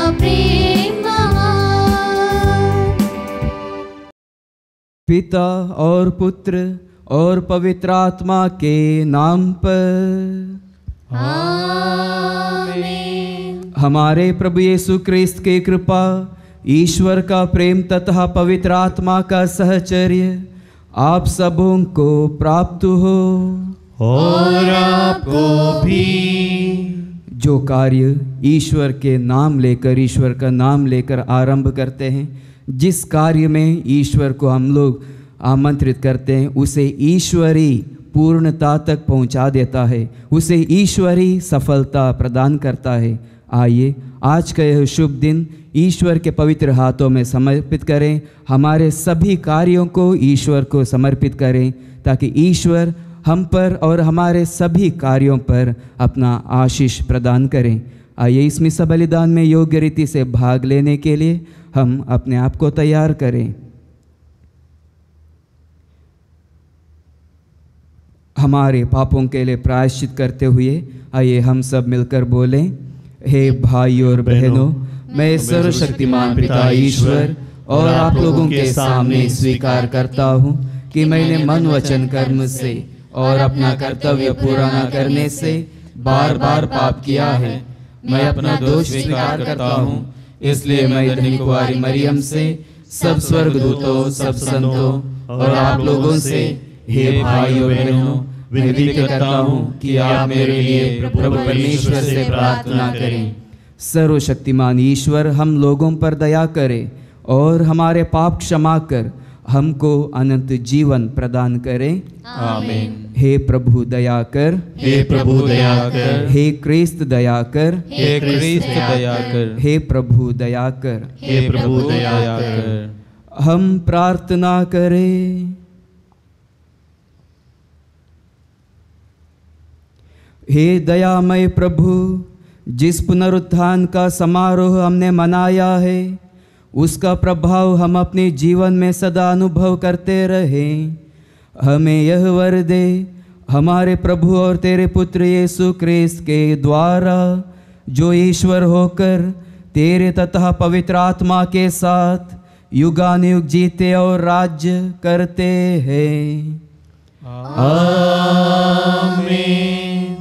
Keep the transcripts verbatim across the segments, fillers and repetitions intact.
प्रेम महान। पिता और पुत्र और पवित्र आत्मा के नाम पर आमीन। हमारे प्रभु यीशु क्रिस्त की कृपा, ईश्वर का प्रेम तथा पवित्र आत्मा का सहचर्य आप सबों को प्राप्त हो और आपको भी। जो कार्य ईश्वर के नाम लेकर, ईश्वर का नाम लेकर आरंभ करते हैं, जिस कार्य में ईश्वर को हम लोग आमंत्रित करते हैं, उसे ईश्वरी पूर्णता तक पहुंचा देता है, उसे ईश्वरी सफलता प्रदान करता है। आइए आज का यह शुभ दिन ईश्वर के पवित्र हाथों में समर्पित करें, हमारे सभी कार्यों को ईश्वर को समर्पित करें, ताकि ईश्वर हम पर और हमारे सभी कार्यों पर अपना आशीष प्रदान करें। आइए इस मिसा बलिदान में योग्य रीति से भाग लेने के लिए हम अपने आप को तैयार करें। हमारे पापों के लिए प्रायश्चित करते हुए आइए हम सब मिलकर बोलें। हे भाइयों और बहनों, मैं सर्वशक्तिमान पिता ईश्वर और आप लोगों के सामने स्वीकार करता हूँ कि मैंने मन वचन कर्म से और अपना कर्तव्य पूरा न करने से बार बार पाप किया है। मैं अपना दोष स्वीकार करता हूँ, इसलिए मैं धन्य कुंवारी मरियम से, सब स्वर्गदूतों, सब संतों और आप लोगों से, हे भाइयों बहनों, विनती करता हूँ कि आप मेरे लिए प्रभु परमेश्वर से प्रार्थना करें। सर्वशक्तिमान ईश्वर हम लोगों पर दया करे और हमारे पाप क्षमा कर हमको अनंत जीवन प्रदान करें। आमीन। हे प्रभु दया कर, हे प्रभु दया कर, हे क्रिस्त दया कर, हे क्रिस्त दया कर, हे प्रभु दया कर, हे प्रभु दया कर। हम प्रार्थना करें। हे दयामय प्रभु, जिस पुनरुत्थान का समारोह हमने मनाया है, उसका प्रभाव हम अपने जीवन में सदा अनुभव करते रहें। हमें यह वर दे, हमारे प्रभु और तेरे पुत्र यीशु क्रिस्त के द्वारा, जो ईश्वर होकर तेरे तथा पवित्र आत्मा के साथ युगानुयुग जीते और राज्य करते हैं। आमीन।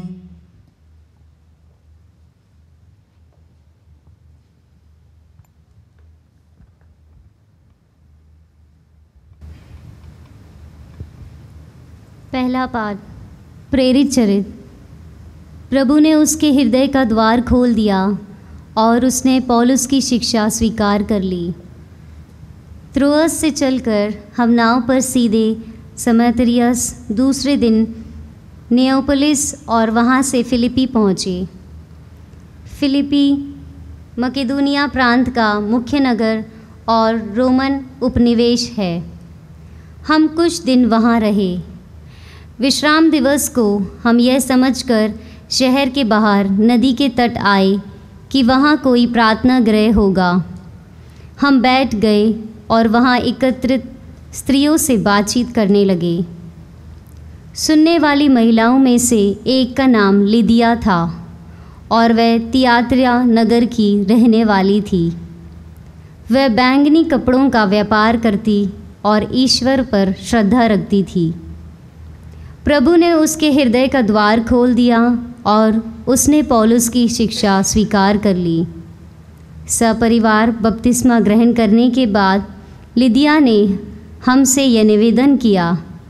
पहला पाठ, प्रेरित चरित्र। प्रभु ने उसके हृदय का द्वार खोल दिया और उसने पौलुस की शिक्षा स्वीकार कर ली। त्रोअस से चलकर हम नाव पर सीधे समैत्रियस, दूसरे दिन नियोपोलिस और वहाँ से फिलिपी पहुँचे। फिलिपी मकेदोनिया प्रांत का मुख्य नगर और रोमन उपनिवेश है। हम कुछ दिन वहाँ रहे। विश्राम दिवस को हम यह समझकर शहर के बाहर नदी के तट आए कि वहाँ कोई प्रार्थना गृह होगा। हम बैठ गए और वहाँ एकत्रित स्त्रियों से बातचीत करने लगे। सुनने वाली महिलाओं में से एक का नाम लिदिया था और वह तियात्रिया नगर की रहने वाली थी। वह बैंगनी कपड़ों का व्यापार करती और ईश्वर पर श्रद्धा रखती थी। प्रभु ने उसके हृदय का द्वार खोल दिया और उसने पौलुस की शिक्षा स्वीकार कर ली। सपरिवार बपतिस्मा ग्रहण करने के बाद लिदिया ने हमसे यह निवेदन किया,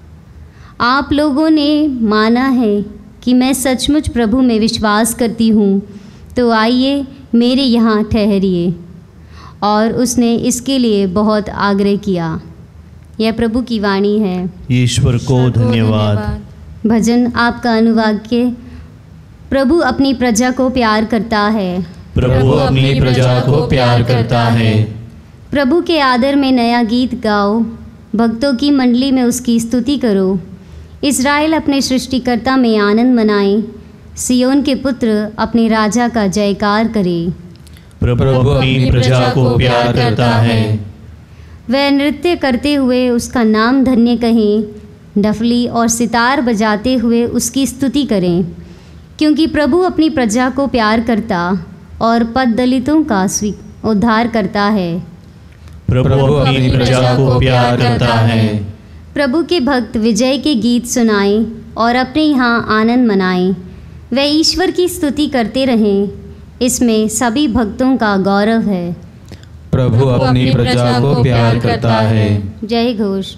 आप लोगों ने माना है कि मैं सचमुच प्रभु में विश्वास करती हूँ, तो आइए मेरे यहाँ ठहरिए। और उसने इसके लिए बहुत आग्रह किया। यह प्रभु की वाणी है। ईश्वर को धन्यवाद। भजन आपका अनुवाक्य। प्रभु अपनी प्रजा को प्यार करता है। प्रभु अपनी प्रजा को प्यार करता है। प्रभु के आदर में नया गीत गाओ, भक्तों की मंडली में उसकी स्तुति करो। इस्राएल अपने सृष्टिकर्ता में आनंद मनाए, सियोन के पुत्र अपने राजा का जयकार करे। प्रभु अपनी प्रजा को प्यार करता है। वह नृत्य करते हुए उसका नाम धन्य कहें, डफली और सितार बजाते हुए उसकी स्तुति करें, क्योंकि प्रभु अपनी प्रजा को प्यार करता और पद दलितों का स्वी उद्धार करता है। प्रभु अपनी प्रजा को प्यार करता है। प्रभु के भक्त विजय के गीत सुनाएं और अपने यहाँ आनंद मनाएं। वे ईश्वर की स्तुति करते रहें, इसमें सभी भक्तों का गौरव है। प्रभु अपनी प्रजा को प्यार करता है। जय घोष।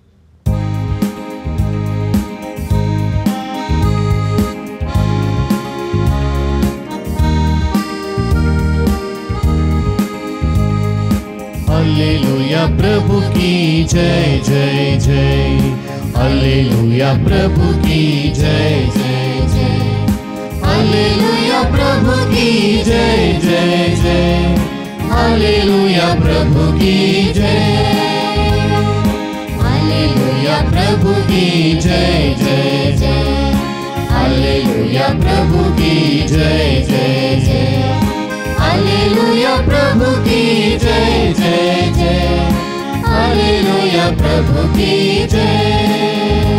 हालेलुया प्रभु की जय जय जय। हालेलुया प्रभु की जय जय जय। हालेलुया प्रभु की जय जय जय। हालेलुया प्रभु की जय। हालेलुया प्रभु की जय जय जय। हालेलुया प्रभु की जय जय जय। हालेलुया प्रभु की जय जय जय। हालेलुया प्रभु की जय।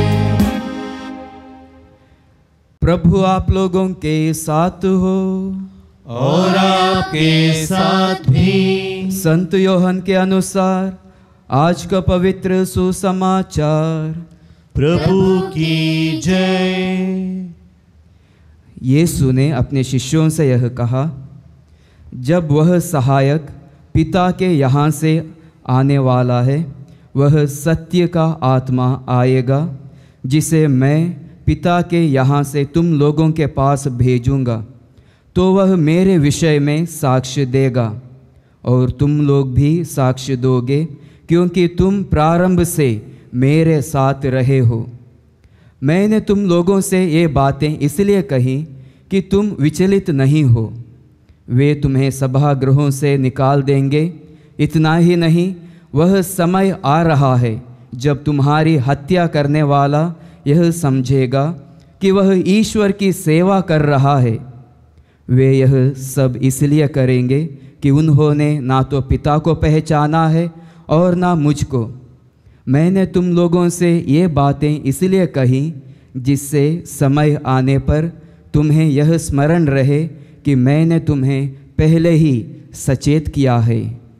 प्रभु आप लोगों के साथ हो और आपके साथ भी। संत योहन के अनुसार आज का पवित्र सुसमाचार। प्रभु की जय। यीशु ने अपने शिष्यों से यह कहा, जब वह सहायक पिता के यहाँ से आने वाला है, वह सत्य का आत्मा आएगा, जिसे मैं पिता के यहाँ से तुम लोगों के पास भेजूँगा, तो वह मेरे विषय में साक्ष्य देगा और तुम लोग भी साक्ष्य दोगे, क्योंकि तुम प्रारंभ से मेरे साथ रहे हो। मैंने तुम लोगों से ये बातें इसलिए कही कि तुम विचलित नहीं हो। वे तुम्हें सभागृहों से निकाल देंगे। इतना ही नहीं, वह समय आ रहा है जब तुम्हारी हत्या करने वाला यह समझेगा कि वह ईश्वर की सेवा कर रहा है। वे यह सब इसलिए करेंगे कि उन्होंने ना तो पिता को पहचाना है और ना मुझको। मैंने तुम लोगों से ये बातें इसलिए कही जिससे समय आने पर तुम्हें यह स्मरण रहे कि मैंने तुम्हें पहले ही सचेत किया है।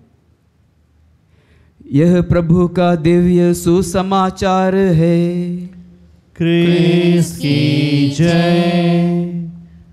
यह प्रभु का दिव्य सुसमाचार है। क्रिस्त की जय।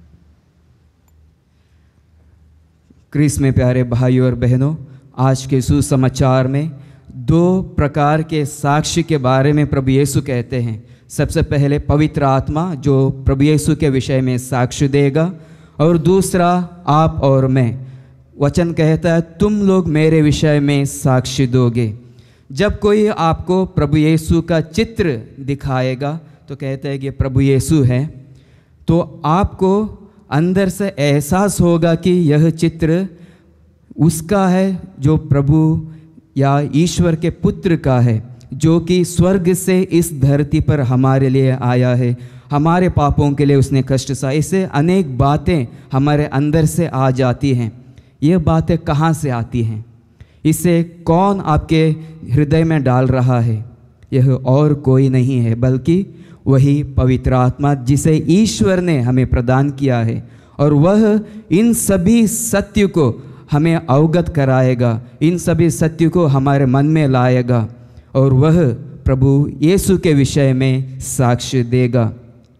क्रिस्त में प्यारे भाइयों और बहनों, आज के सुसमाचार में दो प्रकार के साक्ष्य के बारे में प्रभु यीशु कहते हैं। सबसे पहले पवित्र आत्मा जो प्रभु यीशु के विषय में साक्ष्य देगा, और दूसरा आप और मैं। वचन कहता है तुम लोग मेरे विषय में साक्ष्य दोगे। जब कोई आपको प्रभु यीशु का चित्र दिखाएगा तो कहता है कि प्रभु यीशु है, तो आपको अंदर से एहसास होगा कि यह चित्र उसका है जो प्रभु या ईश्वर के पुत्र का है, जो कि स्वर्ग से इस धरती पर हमारे लिए आया है, हमारे पापों के लिए उसने कष्ट सहा। इससे अनेक बातें हमारे अंदर से आ जाती हैं। ये बातें कहाँ से आती हैं? इसे कौन आपके हृदय में डाल रहा है? यह और कोई नहीं है बल्कि वही पवित्र आत्मा जिसे ईश्वर ने हमें प्रदान किया है, और वह इन सभी सत्य को हमें अवगत कराएगा, इन सभी सत्य को हमारे मन में लाएगा, और वह प्रभु यीशु के विषय में साक्ष्य देगा।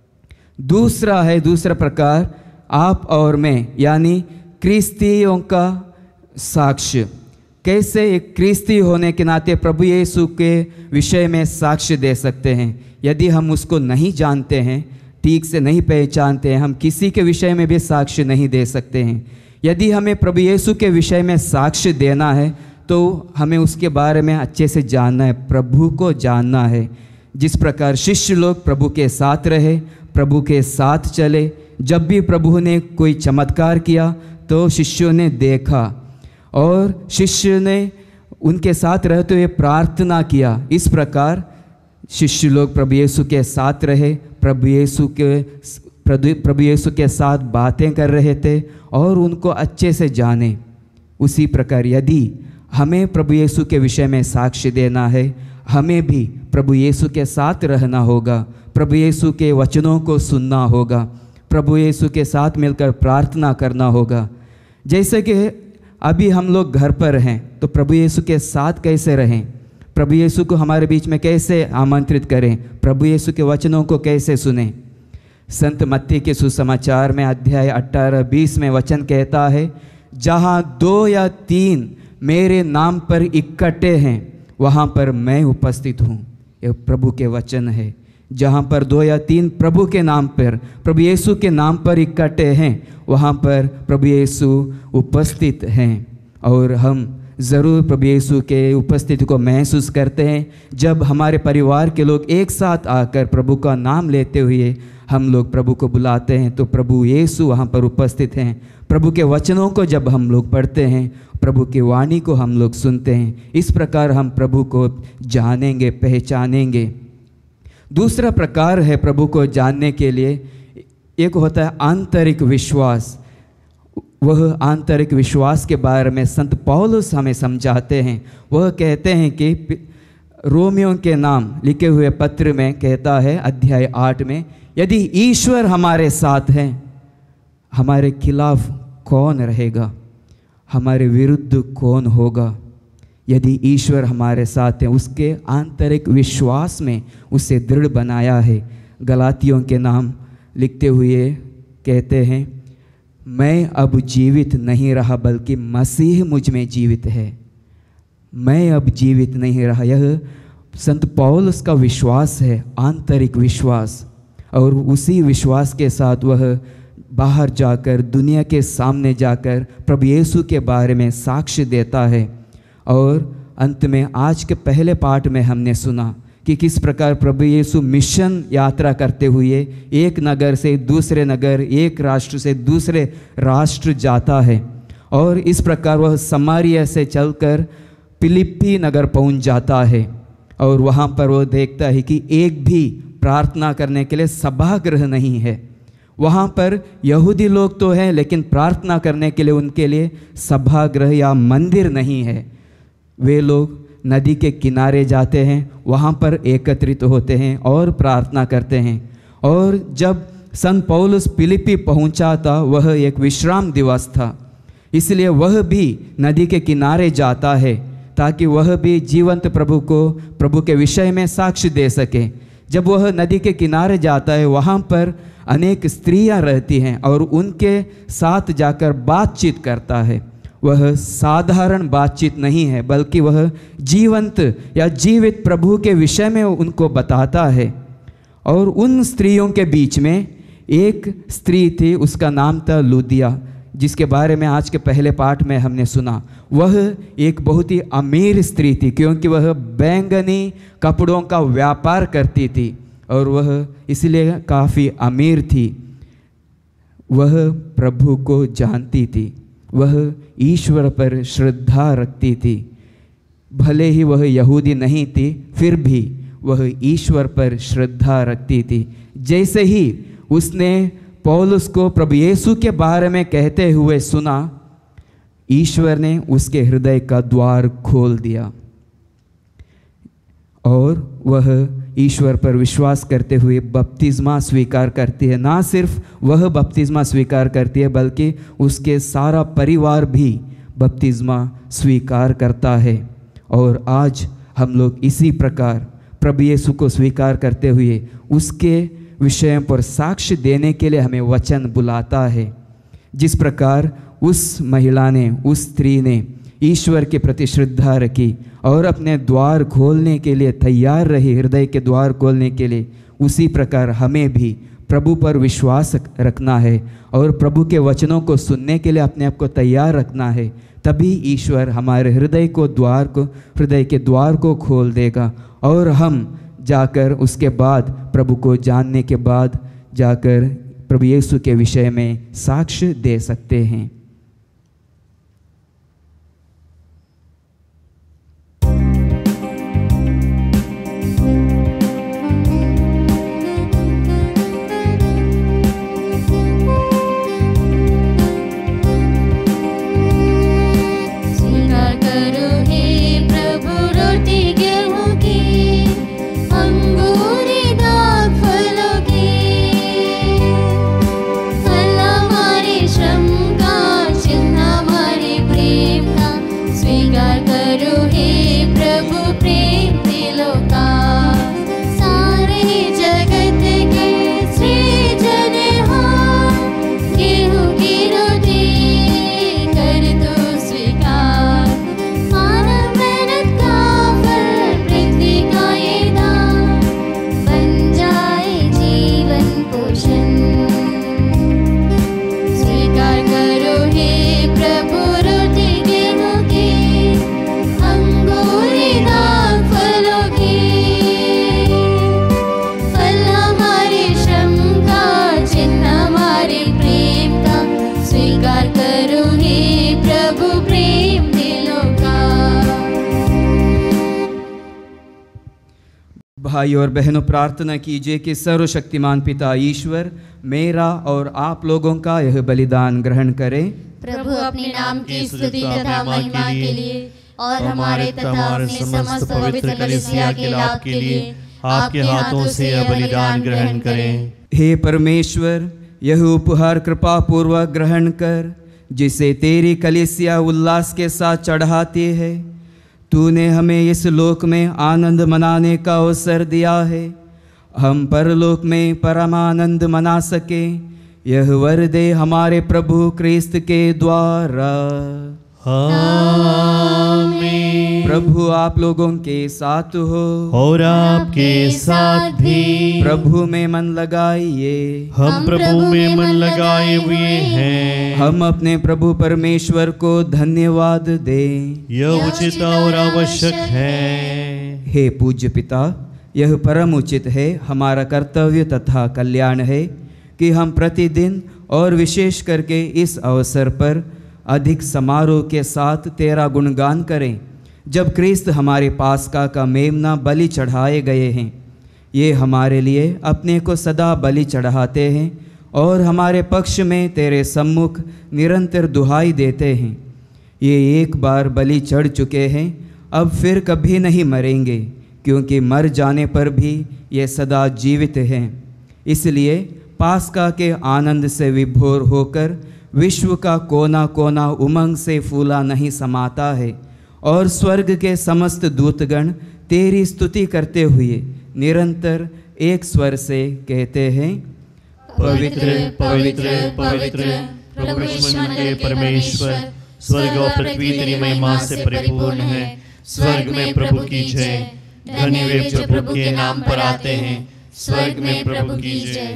दूसरा है दूसरा प्रकार आप और मैं, यानी क्रिस्तियों का साक्ष्य। कैसे एक क्रिस्ती होने के नाते प्रभु यीशु के विषय में साक्ष्य दे सकते हैं? यदि हम उसको नहीं जानते हैं, ठीक से नहीं पहचानते हैं, हम किसी के विषय में भी साक्ष्य नहीं दे सकते हैं। यदि हमें प्रभु यीशु के विषय में साक्ष्य देना है तो हमें उसके बारे में अच्छे से जानना है, प्रभु को जानना है। जिस प्रकार शिष्य लोग प्रभु के साथ रहे, प्रभु के साथ चले, जब भी प्रभु ने कोई चमत्कार किया तो शिष्यों ने देखा और शिष्य ने उनके साथ रहते हुए प्रार्थना किया। इस प्रकार शिष्य लोग प्रभु यीशु के साथ रहे, प्रभु यीशु के प्रभु यीशु के साथ बातें कर रहे थे और उनको अच्छे से जाने। उसी प्रकार यदि हमें प्रभु यीशु के विषय में साक्ष्य देना है, हमें भी प्रभु यीशु के साथ रहना होगा, प्रभु यीशु के वचनों को सुनना होगा, प्रभु यीशु के साथ मिलकर प्रार्थना करना होगा। जैसे कि अभी हम लोग घर पर हैं तो प्रभु यीशु के साथ कैसे रहें, प्रभु यीशु को हमारे बीच में कैसे आमंत्रित करें, प्रभु यीशु के वचनों को कैसे सुनें। संत मत्ती के सुसमाचार में अध्याय अट्ठारह बीस में वचन कहता है, जहाँ दो या तीन मेरे नाम पर इकट्ठे हैं वहाँ पर मैं उपस्थित हूँ। यह प्रभु के वचन है। जहाँ पर दो या तीन प्रभु के नाम पर, प्रभु यीशु के नाम पर इकट्ठे हैं, वहाँ पर प्रभु यीशु उपस्थित हैं। और हम ज़रूर प्रभु यीशु के उपस्थिति को महसूस करते हैं जब हमारे परिवार के लोग एक साथ आकर प्रभु का नाम लेते हुए हम लोग प्रभु को बुलाते हैं तो प्रभु यीशु वहाँ पर उपस्थित हैं। प्रभु के वचनों को जब हम लोग पढ़ते हैं, प्रभु की वाणी को हम लोग सुनते हैं, इस प्रकार हम प्रभु को जानेंगे, पहचानेंगे। दूसरा प्रकार है प्रभु को जानने के लिए, एक होता है आंतरिक विश्वास। वह आंतरिक विश्वास के बारे में संत पौलुस हमें समझाते हैं। वह कहते हैं कि रोमियों के नाम लिखे हुए पत्र में कहता है अध्याय आठ में, यदि ईश्वर हमारे साथ हैं हमारे खिलाफ कौन रहेगा, हमारे विरुद्ध कौन होगा। यदि ईश्वर हमारे साथ हैं, उसके आंतरिक विश्वास में उसे दृढ़ बनाया है। गलातियों के नाम लिखते हुए कहते हैं, मैं अब जीवित नहीं रहा बल्कि मसीह मुझ में जीवित है। मैं अब जीवित नहीं रहा, यह संत पौलुस का विश्वास है, आंतरिक विश्वास। और उसी विश्वास के साथ वह बाहर जाकर, दुनिया के सामने जाकर प्रभु यीशु के बारे में साक्ष्य देता है। और अंत में आज के पहले पाठ में हमने सुना कि किस प्रकार प्रभु यीशु मिशन यात्रा करते हुए एक नगर से दूसरे नगर, एक राष्ट्र से दूसरे राष्ट्र जाता है। और इस प्रकार वह समारिया से चलकर फिलिप्पी नगर पहुंच जाता है। और वहाँ पर वह देखता है कि एक भी प्रार्थना करने के लिए सभागृह नहीं है। वहाँ पर यहूदी लोग तो हैं लेकिन प्रार्थना करने के लिए उनके लिए सभागृह या मंदिर नहीं है। वे लोग नदी के किनारे जाते हैं, वहाँ पर एकत्रित होते हैं और प्रार्थना करते हैं। और जब संत पौलुस फिलिप्पी पहुँचा था वह एक विश्राम दिवस था, इसलिए वह भी नदी के किनारे जाता है ताकि वह भी जीवंत प्रभु को, प्रभु के विषय में साक्ष्य दे सके। जब वह नदी के किनारे जाता है वहाँ पर अनेक स्त्रियाँ रहती हैं और उनके साथ जाकर बातचीत करता है। वह साधारण बातचीत नहीं है बल्कि वह जीवंत या जीवित प्रभु के विषय में उनको बताता है। और उन स्त्रियों के बीच में एक स्त्री थी, उसका नाम था लुदिया, जिसके बारे में आज के पहले पाठ में हमने सुना। वह एक बहुत ही अमीर स्त्री थी क्योंकि वह बैंगनी कपड़ों का व्यापार करती थी और वह इसलिए काफ़ी अमीर थी। वह प्रभु को जानती थी, वह ईश्वर पर श्रद्धा रखती थी। भले ही वह यहूदी नहीं थी फिर भी वह ईश्वर पर श्रद्धा रखती थी। जैसे ही उसने पौलुस को प्रभु यीशु के बारे में कहते हुए सुना, ईश्वर ने उसके हृदय का द्वार खोल दिया और वह ईश्वर पर विश्वास करते हुए बपतिस्मा स्वीकार करती है। ना सिर्फ वह बपतिस्मा स्वीकार करती है बल्कि उसके सारा परिवार भी बपतिस्मा स्वीकार करता है। और आज हम लोग इसी प्रकार प्रभु यीशु को स्वीकार करते हुए उसके विषय पर साक्ष्य देने के लिए हमें वचन बुलाता है। जिस प्रकार उस महिला ने, उस स्त्री ने ईश्वर के प्रति श्रद्धा रखी और अपने द्वार खोलने के लिए तैयार रही, हृदय के द्वार खोलने के लिए, उसी प्रकार हमें भी प्रभु पर विश्वास रखना है और प्रभु के वचनों को सुनने के लिए अपने आप को तैयार रखना है। तभी ईश्वर हमारे हृदय को द्वार को हृदय के द्वार को खोल देगा और हम जाकर उसके बाद प्रभु को जानने के बाद जाकर प्रभु यीशु के विषय में साक्ष्य दे सकते हैं। फल हमारे श्रम का भाई और बहनों, प्रार्थना कीजिए कि सर्वशक्तिमान पिता ईश्वर मेरा और आप लोगों का यह बलिदान ग्रहण करें। प्रभु अपने नाम की स्तुति तथा महिमा के लिए और हमारे तथा अपने समस्त पवित्र कलीसिया के लाभ के लिए आपके हाथों से यह बलिदान ग्रहण करें। हे परमेश्वर, यह उपहार कृपा पूर्वक ग्रहण कर, जिसे तेरी कलीसिया उल्लास के साथ चढ़ाती है। तूने हमें इस लोक में आनंद मनाने का अवसर दिया है, हम परलोक में परमानंद मना सके, यह वर दे हमारे प्रभु क्रिस्त के द्वारा। आमीन। प्रभु आप लोगों के साथ हो और आपके साथ भी। प्रभु में मन लगाइए, हम प्रभु में मन लगाए हुए हैं। हम अपने प्रभु परमेश्वर को धन्यवाद दें, यह उचित और आवश्यक है। हे पूज्य पिता, यह परम उचित है, हमारा कर्तव्य तथा कल्याण है कि हम प्रतिदिन और विशेष करके इस अवसर पर अधिक समारोह के साथ तेरा गुणगान करें, जब क्रिस्त हमारे पास्का का मेमना बलि चढ़ाए गए हैं। ये हमारे लिए अपने को सदा बलि चढ़ाते हैं और हमारे पक्ष में तेरे सम्मुख निरंतर दुहाई देते हैं। ये एक बार बलि चढ़ चुके हैं, अब फिर कभी नहीं मरेंगे, क्योंकि मर जाने पर भी ये सदा जीवित हैं। इसलिए पास्का के आनंद से विभोर होकर विश्व का कोना कोना उमंग से फूला नहीं समाता है, और स्वर्ग के समस्त दूतगण तेरी स्तुति करते हुए निरंतर एक स्वर से कहते हैं, पवित्र पवित्र पवित्र प्रभु ईश्वर के परमेश्वर, स्वर्ग और पृथ्वी तेरी महिमा से परिपूर्ण है। स्वर्ग में प्रभु की जय। धन्य वे जो प्रभु के नाम पर आते हैं। स्वर्ग में प्रभु की जय।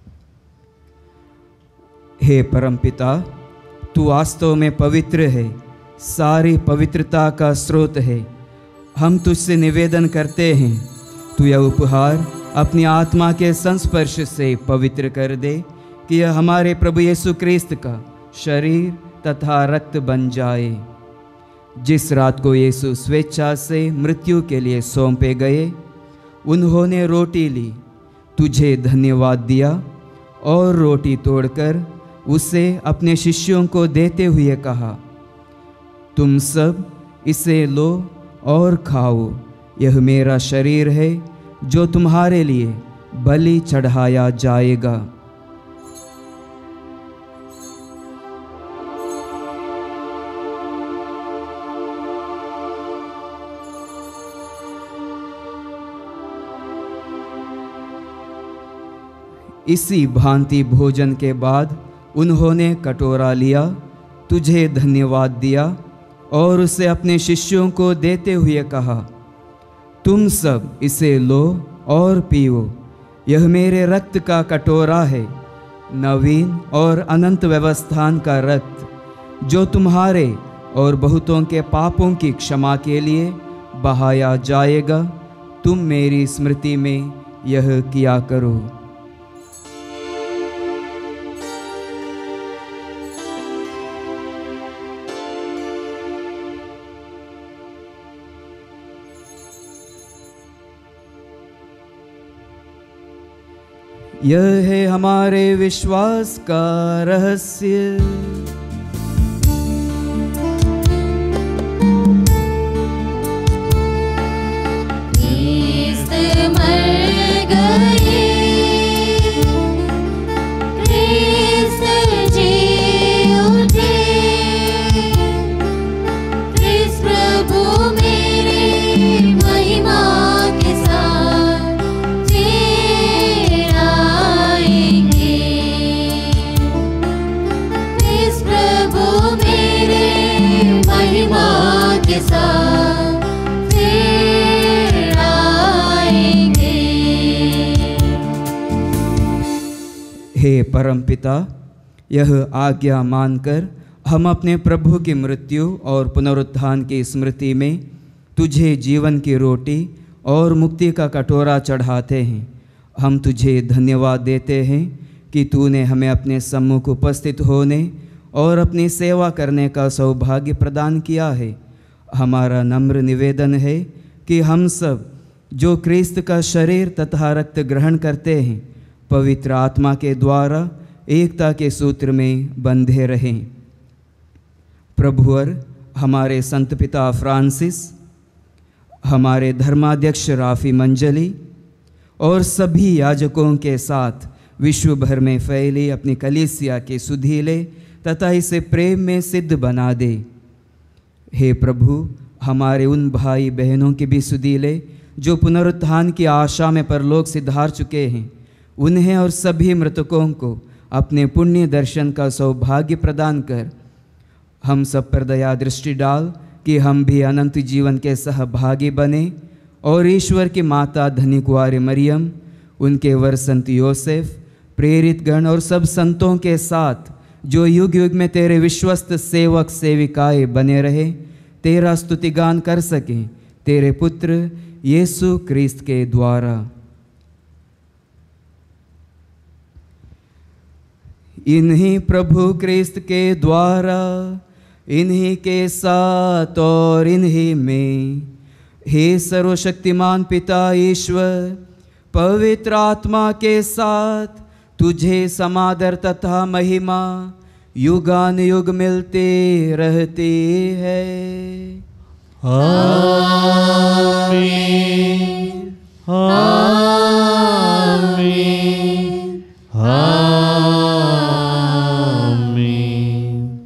हे परमपिता, तू वास्तव में पवित्र है, सारी पवित्रता का स्रोत है। हम तुझसे निवेदन करते हैं, तू यह उपहार अपनी आत्मा के संस्पर्श से पवित्र कर दे, कि यह हमारे प्रभु यीशु क्रिस्त का शरीर तथा रक्त बन जाए। जिस रात को यीशु स्वेच्छा से मृत्यु के लिए सौंपे गए, उन्होंने रोटी ली, तुझे धन्यवाद दिया और रोटी तोड़कर उसे अपने शिष्यों को देते हुए कहा, तुम सब इसे लो और खाओ, यह मेरा शरीर है जो तुम्हारे लिए बलि चढ़ाया जाएगा। इसी भांति भोजन के बाद उन्होंने कटोरा लिया, तुझे धन्यवाद दिया और उसे अपने शिष्यों को देते हुए कहा, तुम सब इसे लो और पियो, यह मेरे रक्त का कटोरा है, नवीन और अनंत व्यवस्थान का रक्त, जो तुम्हारे और बहुतों के पापों की क्षमा के लिए बहाया जाएगा। तुम मेरी स्मृति में यह किया करो। यह है हमारे विश्वास का रहस्य। क्रिस्त मर गए, क्रिस्त जी उठे, क्रिस्त प्रभु मेरे महिमा के साथ फिर आएंगे। क्रिस्त प्रभु मेरे महिमा के साथ फिर आएंगे। हे परमपिता, यह आज्ञा मानकर हम अपने प्रभु की मृत्यु और पुनरुत्थान की स्मृति में तुझे जीवन की रोटी और मुक्ति का कटोरा चढ़ाते हैं। हम तुझे धन्यवाद देते हैं कि तूने हमें अपने सम्मुख उपस्थित होने और अपनी सेवा करने का सौभाग्य प्रदान किया है। हमारा नम्र निवेदन है कि हम सब जो क्रिस्त का शरीर तथा रक्त ग्रहण करते हैं, पवित्र आत्मा के द्वारा एकता के सूत्र में बंधे रहें। प्रभुवर हमारे संत पिता फ्रांसिस, हमारे धर्माध्यक्ष राफी मंजली और सभी याजकों के साथ विश्व भर में फैली अपनी कलीसिया के सुधीले तथा इसे प्रेम में सिद्ध बना दे। हे प्रभु, हमारे उन भाई बहनों के भी सुधीले जो पुनरुत्थान की आशा में परलोक सिधार चुके हैं, उन्हें और सभी मृतकों को अपने पुण्य दर्शन का सौभाग्य प्रदान कर हम सब पर दया दृष्टि डाल कि हम भी अनंत जीवन के सहभागी बने और ईश्वर की माता धनी कुंवारी मरियम, उनके वर संत योसेफ, प्रेरित गण और सब संतों के साथ जो युग युग में तेरे विश्वस्त सेवक सेविकाएं बने रहे, तेरा स्तुतिगान कर सकें तेरे पुत्र यीशु क्रिस्त के द्वारा। इन्हीं प्रभु क्रिस्त के द्वारा, इन्हीं के साथ और इन्हीं में, हे सर्वशक्तिमान पिता ईश्वर, पवित्र आत्मा के साथ तुझे समादर तथा महिमा युगान युग मिलते रहते हैं। आमीन, आमीन, आमीन।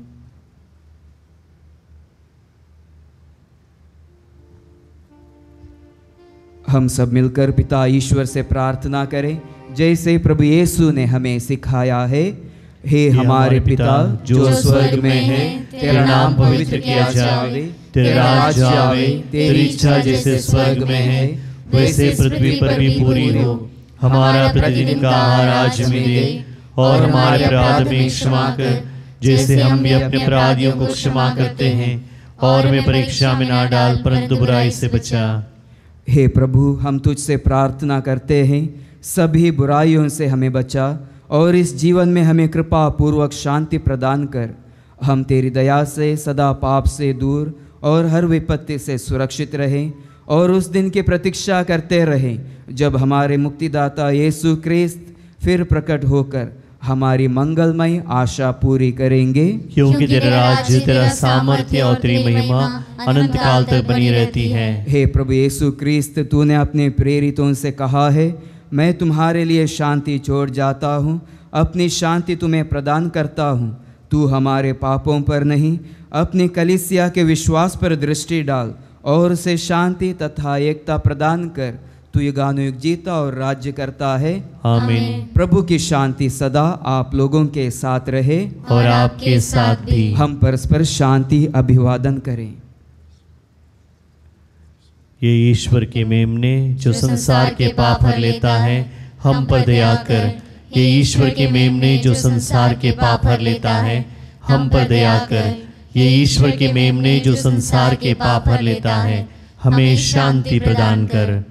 हम सब मिलकर पिता ईश्वर से प्रार्थना करें जैसे प्रभु यीशु ने हमें सिखाया है। हे हमारे पिता जो स्वर्ग में है, तेरा नाम पवित्र किया जावे, तेरा राज्य आवे, तेरी इच्छा जैसे स्वर्ग में है वैसे पृथ्वी पर भी पूरी हो। हमारा प्रतिदिन का आहार आज हमें दे और हमारे अपराध में क्षमा कर जैसे हम भी अपने अपराधियों को क्षमा करते हैं, और हमें परीक्षा में ना डाल परंतु बुराई से बचा। हे प्रभु, हम तुझसे प्रार्थना करते हैं सभी बुराइयों से हमें बचा और इस जीवन में हमें कृपा पूर्वक शांति प्रदान कर। हम तेरी दया से सदा पाप से दूर और हर विपत्ति से सुरक्षित रहें और उस दिन की प्रतीक्षा करते रहें जब हमारे मुक्तिदाता यीशु क्रिस्त फिर प्रकट होकर हमारी मंगलमय आशा पूरी करेंगे। क्योंकि तेरा राज्य, तेरा सामर्थ्य और तेरी महिमा अनंत काल तक बनी रहती है। हे प्रभु यीशु क्रिस्त, तूने अपने प्रेरितों से कहा है, मैं तुम्हारे लिए शांति छोड़ जाता हूँ, अपनी शांति तुम्हें प्रदान करता हूँ। तू हमारे पापों पर नहीं, अपनी कलीसिया के विश्वास पर दृष्टि डाल और उसे शांति तथा एकता प्रदान कर। तू युगानुयुग जीता और राज्य करता है। आमीन। प्रभु की शांति सदा आप लोगों के साथ रहे और आपके साथ भी। हम परस्पर शांति अभिवादन करें। ये ईश्वर के मेमने जो संसार के पाप हर लेता है, हम पर दया कर। ये ईश्वर के मेमने जो संसार के पाप हर लेता है, हम पर दया कर। ये ईश्वर के मेमने जो संसार के पाप हर लेता है, हमें शांति प्रदान कर।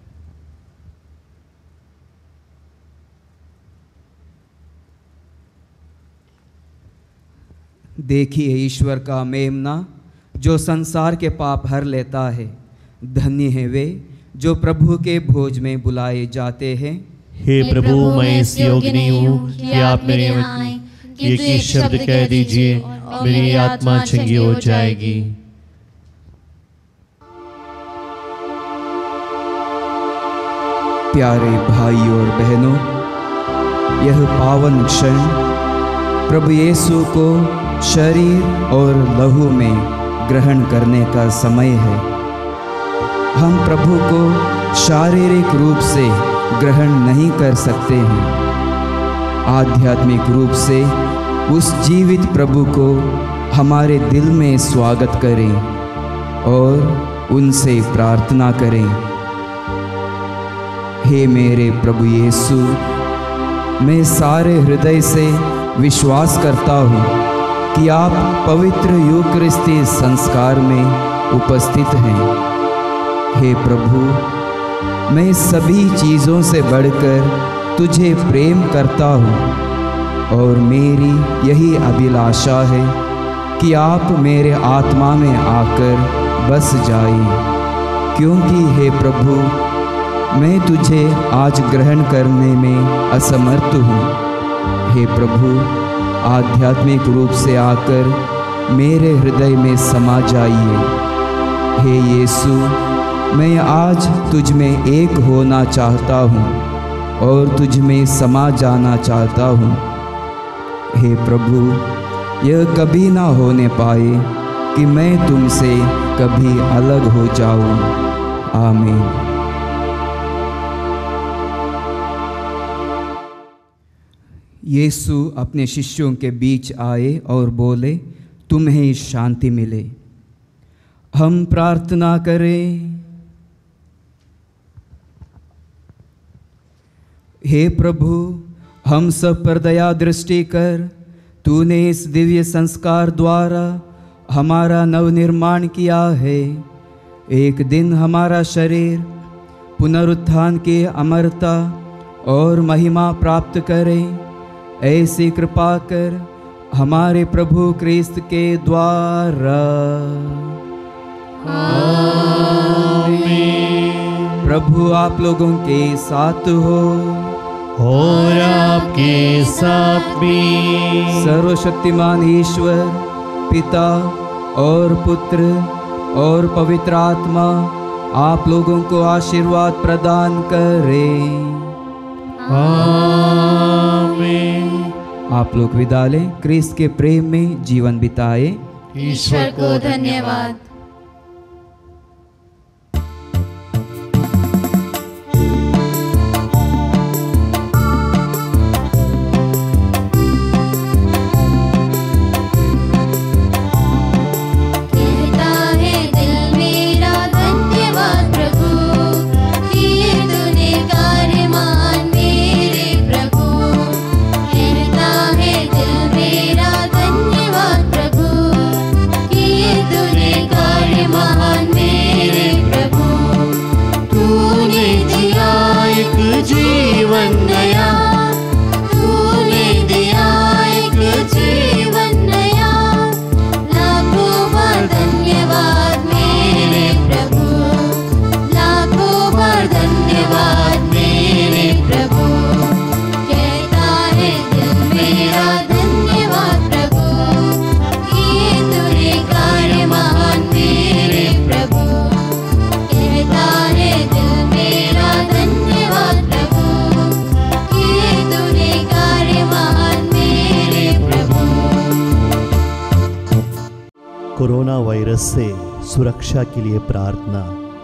देखिए ईश्वर का मेमना जो संसार के पाप हर लेता है। धन्य है वे जो प्रभु के भोज में बुलाए जाते हैं। हे प्रभु, मैं इस योग्य नहीं हूँ कि आप मेरे एक ही शब्द कह दीजिए, मेरी आत्मा चंगी हो जाएगी। प्यारे भाई और बहनों, यह पावन क्षण प्रभु यीशु को शरीर और लहू में ग्रहण करने का समय है। हम प्रभु को शारीरिक रूप से ग्रहण नहीं कर सकते हैं। आध्यात्मिक रूप से उस जीवित प्रभु को हमारे दिल में स्वागत करें और उनसे प्रार्थना करें। हे मेरे प्रभु यीशु, मैं सारे हृदय से विश्वास करता हूँ कि आप पवित्र यूकरिस्ती संस्कार में उपस्थित हैं। हे प्रभु, मैं सभी चीज़ों से बढ़कर तुझे प्रेम करता हूँ और मेरी यही अभिलाषा है कि आप मेरे आत्मा में आकर बस जाएं, क्योंकि हे प्रभु, मैं तुझे आज ग्रहण करने में असमर्थ हूँ। हे प्रभु, आध्यात्मिक रूप से आकर मेरे हृदय में समा जाइए। हे यीशु, मैं आज तुझ में एक होना चाहता हूँ और तुझ में समा जाना चाहता हूँ। हे प्रभु, यह कभी ना होने पाए कि मैं तुमसे कभी अलग हो जाऊँ। आमीन। यीशु अपने शिष्यों के बीच आए और बोले, तुम्हें शांति मिले। हम प्रार्थना करें। हे प्रभु, हम सब पर दया दृष्टि कर। तूने इस दिव्य संस्कार द्वारा हमारा नवनिर्माण किया है। एक दिन हमारा शरीर पुनरुत्थान की अमरता और महिमा प्राप्त करे। ऐसी कृपा कर हमारे प्रभु क्रिस्त के द्वारा। आमीन। प्रभु आप लोगों के साथ हो और आपके साथ भी। सर्वशक्तिमान ईश्वर पिता और पुत्र और पवित्र आत्मा आप लोगों को आशीर्वाद प्रदान करे। आमीन। आप लोग विदा लें। क्रिस्त के प्रेम में जीवन बिताए। ईश्वर को धन्यवाद। कोरोना वायरस से सुरक्षा के लिए प्रार्थना।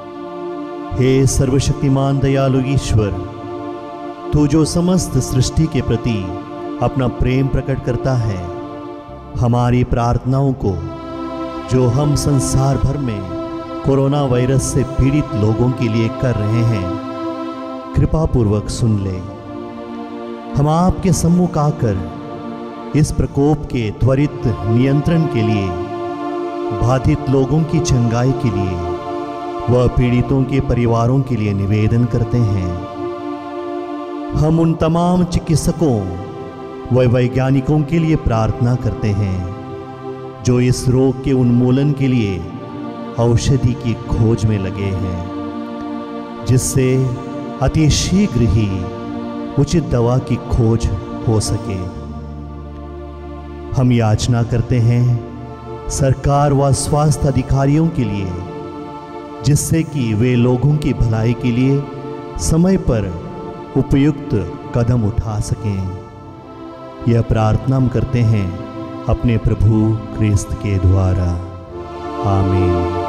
हे सर्वशक्तिमान दयालु ईश्वर, तू जो समस्त सृष्टि के प्रति अपना प्रेम प्रकट करता है, हमारी प्रार्थनाओं को जो हम संसार भर में कोरोना वायरस से पीड़ित लोगों के लिए कर रहे हैं, कृपा पूर्वक सुन ले। हम आपके सम्मुख आकर इस प्रकोप के त्वरित नियंत्रण के लिए, बाधित लोगों की चंगाई के लिए व पीड़ितों के परिवारों के लिए निवेदन करते हैं। हम उन तमाम चिकित्सकों व वैज्ञानिकों के लिए प्रार्थना करते हैं जो इस रोग के उन्मूलन के लिए औषधि की खोज में लगे हैं, जिससे अति शीघ्र ही उचित दवा की खोज हो सके। हम याचना करते हैं सरकार व स्वास्थ्य अधिकारियों के लिए, जिससे कि वे लोगों की भलाई के लिए समय पर उपयुक्त कदम उठा सकें। यह प्रार्थना हम करते हैं अपने प्रभु क्रिस्त के द्वारा। आमीन।